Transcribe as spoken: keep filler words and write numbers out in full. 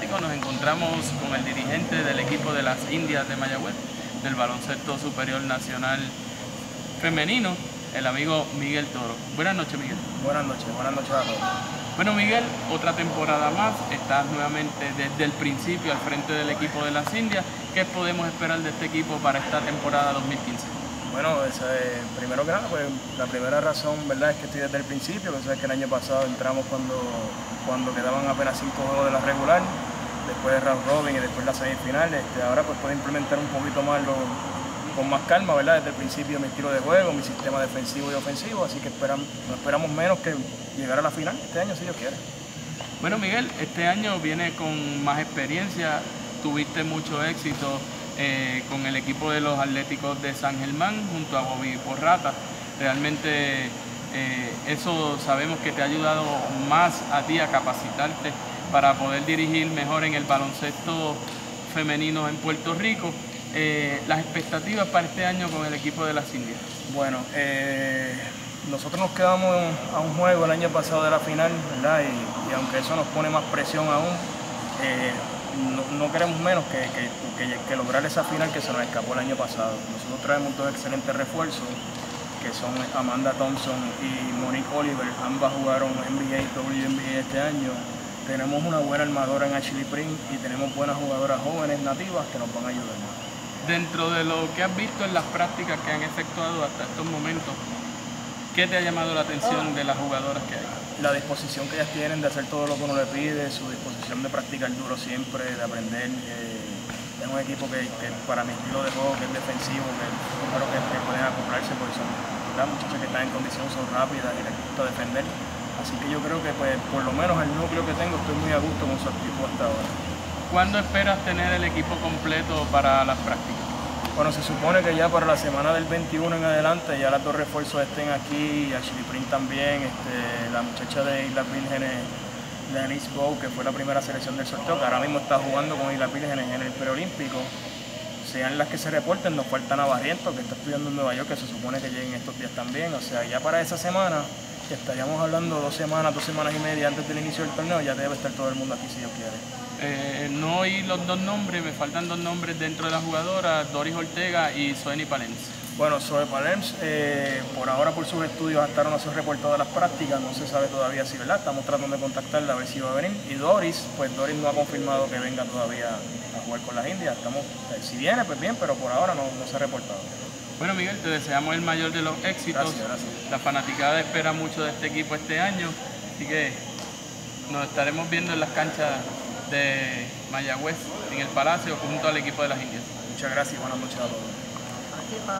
Atlético nos encontramos con el dirigente del equipo de las Indias de Mayagüez, del baloncesto superior nacional femenino, el amigo Miguel Toro. Buenas noches, Miguel. Buenas noches, buenas noches a todos. Bueno, Miguel, otra temporada más, estás nuevamente desde el principio al frente del equipo de las Indias. ¿Qué podemos esperar de este equipo para esta temporada dos mil quince? Bueno, esa es, primero que nada, pues la primera razón, ¿verdad?, es que estoy desde el principio, que sabes que el año pasado entramos cuando, cuando quedaban apenas cinco juegos de la regular, después de round robin y después la semifinal. Este, ahora pues puedo implementar un poquito más lo, con más calma, ¿verdad?, desde el principio mi estilo de juego, mi sistema defensivo y ofensivo, así que esperamos, no esperamos menos que llegar a la final este año, si Dios quiere. Bueno, Miguel, este año viene con más experiencia, tuviste mucho éxito eh, con el equipo de los Atléticos de San Germán junto a Bobby Porrata. Realmente eh, eso sabemos que te ha ayudado más a ti a capacitarte para poder dirigir mejor en el baloncesto femenino en Puerto Rico. Eh, las expectativas para este año con el equipo de las Indias. Bueno, eh, nosotros nos quedamos a un juego el año pasado de la final, ¿verdad? Y, y aunque eso nos pone más presión aún, eh, no, no queremos menos que, que, que, que lograr esa final que se nos escapó el año pasado. Nosotros traemos dos excelentes refuerzos, que son Amanda Thompson y Monique Oliver. Ambas jugaron N B A y W N B A este año. Tenemos una buena armadora en Ashley Pring y tenemos buenas jugadoras jóvenes nativas que nos van a ayudar. Dentro de lo que has visto en las prácticas que han efectuado hasta estos momentos, ¿qué te ha llamado la atención de las jugadoras que hay? La disposición que ellas tienen de hacer todo lo que uno le pide, su disposición de practicar duro siempre, de aprender. Eh, es un equipo que, que para mi estilo de juego, que es defensivo, que creo que, que pueden acoplarse porque son las muchachas que están en condición, son rápidas y les gusta defender. Así que yo creo que pues, por lo menos el núcleo que tengo estoy muy a gusto con su actitud hasta ahora. ¿Cuándo esperas tener el equipo completo para las prácticas? Bueno, se supone que ya para la semana del veintiuno en adelante ya las dos refuerzos estén aquí, Ashley Pring también, este, la muchacha de Islas Vírgenes, Denise Bow, que fue la primera selección del sorteo, que ahora mismo está jugando con Islas Vírgenes en el preolímpico. Sean las que se reporten, nos falta Navarriento, que está estudiando en Nueva York, que se supone que lleguen estos días también. O sea, ya para esa semana, que estaríamos hablando dos semanas, dos semanas y media antes del inicio del torneo, ya debe estar todo el mundo aquí si Dios quiere. Eh, no oí los dos nombres, me faltan dos nombres dentro de las jugadoras, Doris Ortega y Zoeny Palems. Bueno, Zoe Palems, eh, por ahora por sus estudios hasta ahora no se ha reportado a las prácticas, no se sabe todavía si, ¿verdad? Estamos tratando de contactarla a ver si va a venir. Y Doris, pues Doris no ha confirmado que venga todavía a jugar con las Indias. Estamos, eh, si viene, pues bien, pero por ahora no, no se ha reportado. Bueno, Miguel, te deseamos el mayor de los éxitos. Gracias, gracias. La fanaticada espera mucho de este equipo este año, así que nos estaremos viendo en las canchas de Mayagüez, en el Palacio, junto al equipo de las Indias. Muchas gracias y buenas noches a todos.